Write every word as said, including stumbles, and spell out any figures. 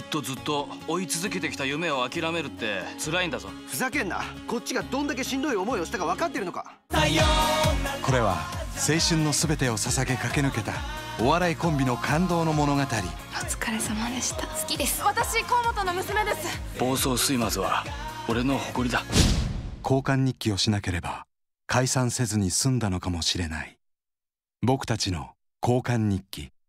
とずっと追い続けてきた夢を諦めるって辛いんだぞ。 ふざけんな。こっちがどんだけしんどい思いをしたか分かってるのか。 これは青春の全てを捧げ駆け抜けたお笑いコンビの感動の物語。 お疲れ様でした。好きです。 私河本の娘です。 暴走睡魔は俺の誇りだ。 交換日記をしなければ解散せずに済んだのかもしれない。僕たちの交換日記。